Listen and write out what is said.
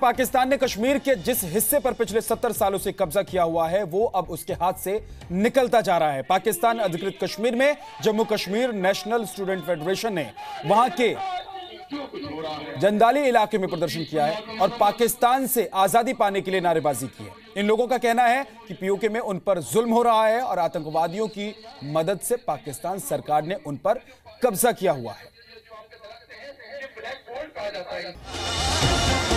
पाकिस्तान ने कश्मीर के जिस हिस्से पर पिछले 70 सालों से कब्जा किया हुआ है वो अब उसके हाथ से निकलता जा रहा है। पाकिस्तान अधिकृत कश्मीर में Jammu Kashmir national student federation ने वहां के जंदाली इलाके में प्रदर्शन किया है और पाकिस्तान से आजादी पाने के लिए नारेबाजी की है। इन लोगों का कहना है कि पीओके में उन पर जुल्म हो रहा है और आतंकवादियों की मदद से पाकिस्तान सरकार ने उन पर कब्जा किया हुआ है।